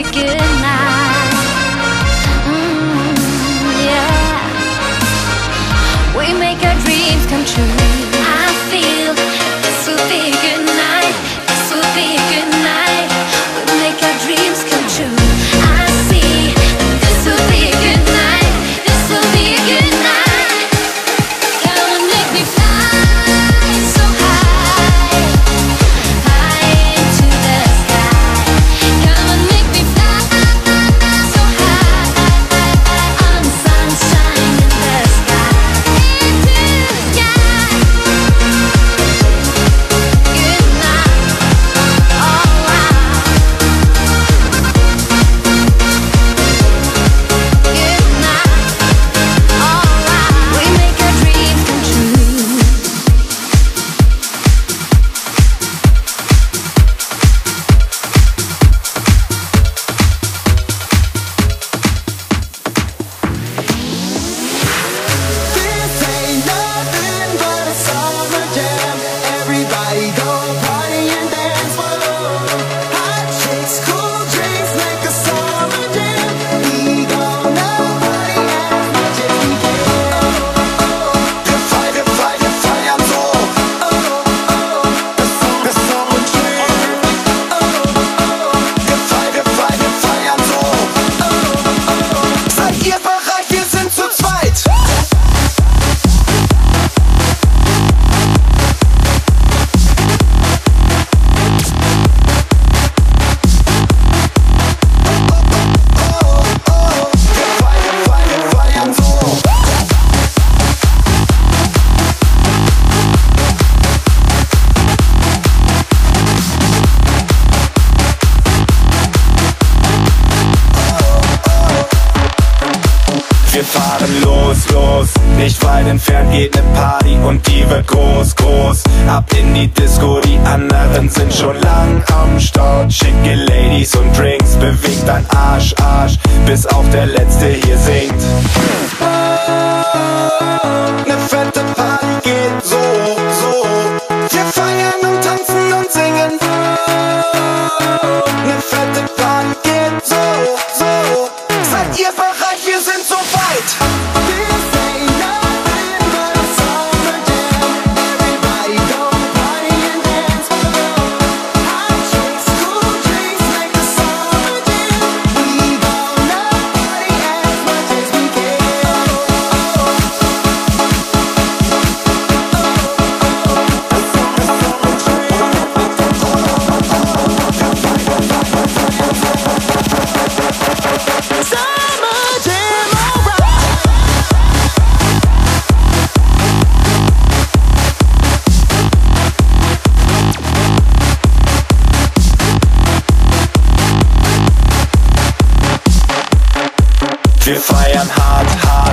good night. Yeah. We make our dreams come true. I feel this will be a good night. This will be a good night. We make our dreams come true. I see this will be a good night. This will be a good night. Come and make me fly so high, high into the sky. Come and make me fly so high on sunshine in the sky. Into the sky. Good night. Alright. Good night. Alright. We make our dreams come true. This ain't nothing but a summer jam. Everybody go party and dance. Whoa. Hot chicks, cool drinks, make a summer jam. We gonna party as much as we can. Wir feiern so. Das Summer Jam. Wir feiern so. Seid ihr bereit? Wir sind zu zweit. Feiern so. Wir fahren los, nicht weit entfernt geht ne Party und die wird groß. Ab in die Disco, die anderen sind schon lang am Start. Schicke Ladies und Drinks, bewegt dein Arsch, bis auch der Letzte hier singt. Ne fette Party geht so. Wir feiern und tanzen und singen. Ne fette Party geht so. Seid ihr bereit? Wir sind so weit. This ain't nothing but a summer jam. Everybody go party and dance. Hot chicks, cool drinks, make a summer jam. We gonna party as much as we can. Summer jam, alright. Wir feiern hart,